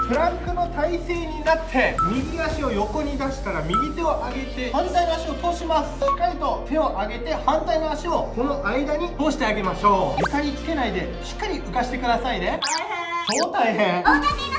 プランクの体勢になって右足を横に出したら右手を上げて反対の足を通します。しっかりと手を上げて反対の足をこの間に通してあげましょう。床につけないでしっかり浮かしてくださいね。大変、超大変。